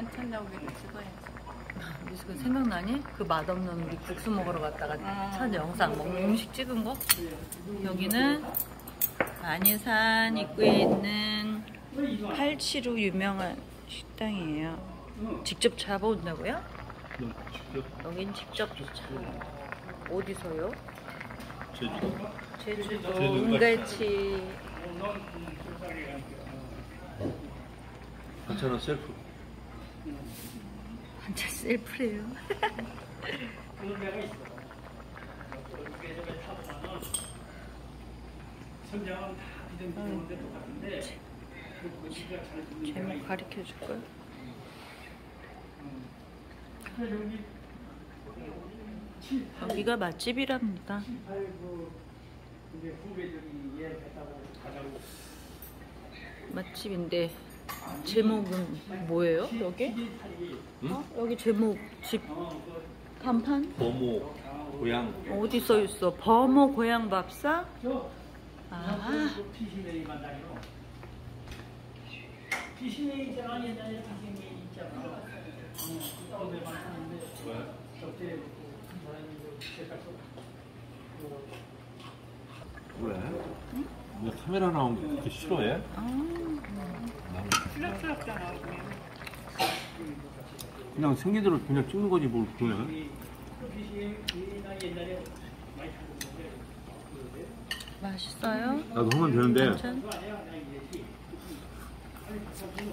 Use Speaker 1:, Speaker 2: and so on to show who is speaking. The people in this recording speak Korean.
Speaker 1: 반찬 나오게도 찍어야지.
Speaker 2: 그 생각나니? 그 맛없는 우리 국수 먹으러 갔다가 첫 영상 음식 찍은 거? 여기는 안예산 입구에 있는 팔치로 유명한 식당이에요. 직접 잡아온다고요? 여긴 직접 어디서요? 제주도 은갈치.
Speaker 3: 반찬은 셀프.
Speaker 2: 반찬 셀프래요. 제목 가르쳐 줄걸? 여기가 맛집이랍니다. 맛집인데 제목은 뭐예요? 여기?
Speaker 3: 응?
Speaker 2: 여기 제목 집 간판?
Speaker 3: 버모 고향.
Speaker 2: 어디 써 있어? 버모 고향 밥상? 아.
Speaker 3: 왜? 응? 왜 카메라 나온 게 그렇게 싫어해? 나는
Speaker 1: 추락추락잖아.
Speaker 3: 그냥 생긴 대로 그냥 찍는 거지 뭘 그러네.
Speaker 2: 맛있어요?
Speaker 3: 나도 하면 되는데.
Speaker 2: 괜찮?